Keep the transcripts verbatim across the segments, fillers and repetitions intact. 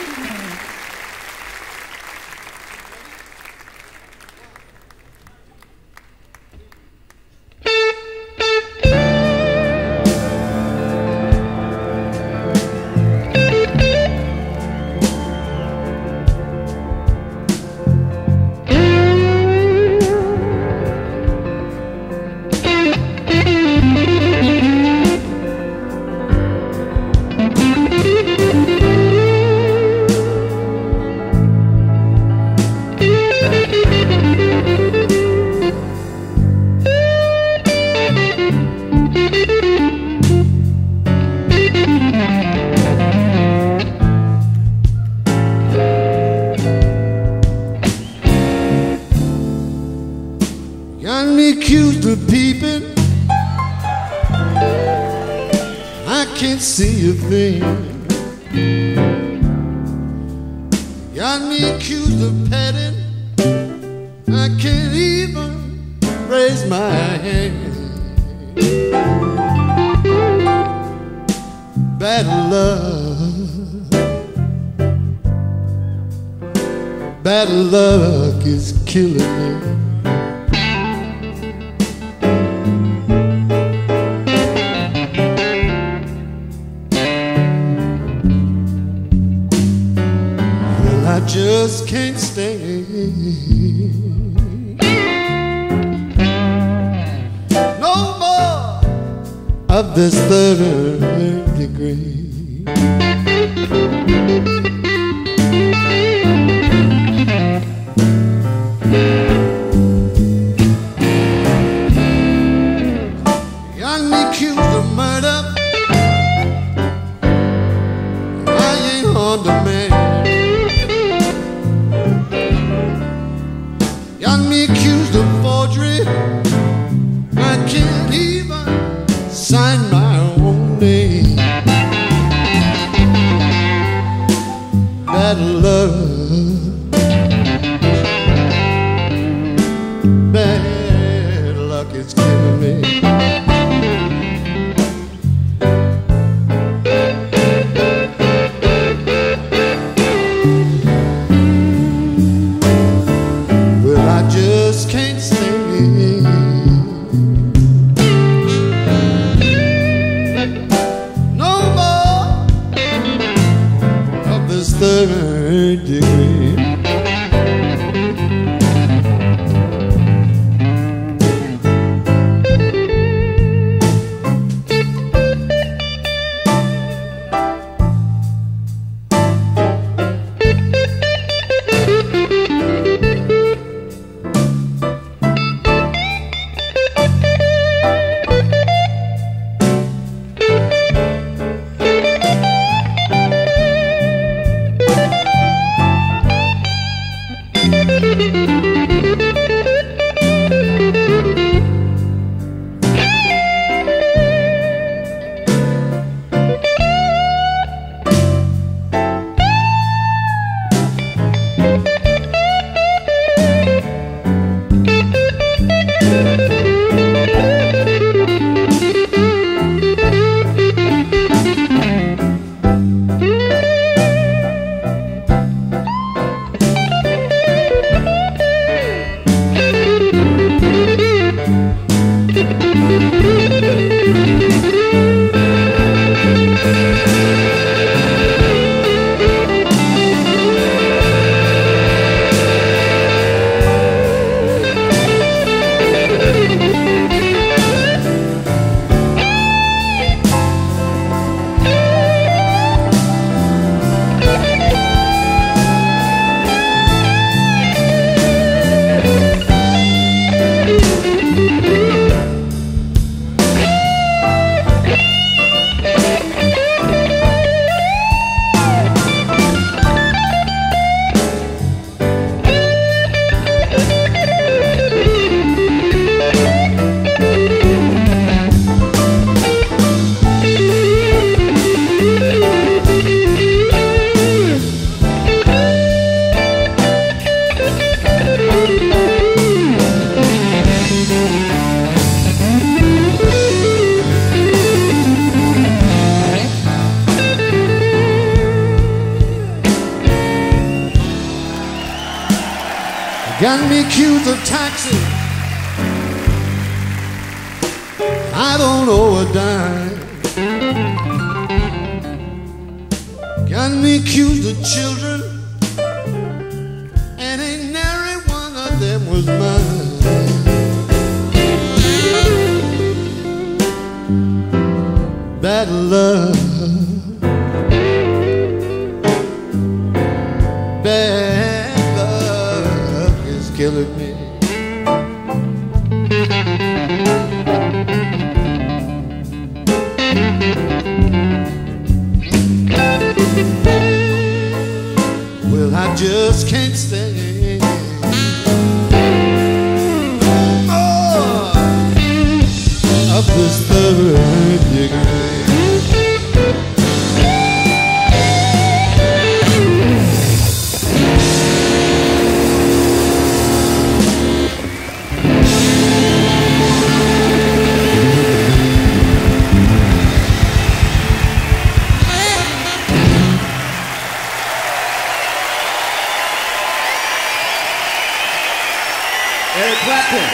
Accused of peeping, I can't see a thing. Got me accused of petting, I can't even raise my hand. Bad love, bad luck is killing me. I just can't stay no more of this third degree. Got me accused of murder, I ain't on demand. Got me accused of forgery, I can't even sign my own name. Bad love, bad luck is killing me. I just can't stay no more of this third degree. Got me accused of taxi. I don't owe a dime. Got me accused of children, and ain't nary one of them was mine. Bad love, bad love is killing me. Well, I just can't stand more of this third degree. Eric Clapton.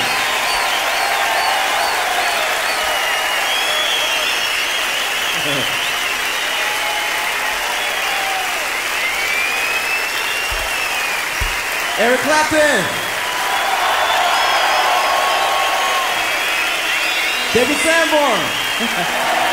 Eric Clapton. David Sanborn.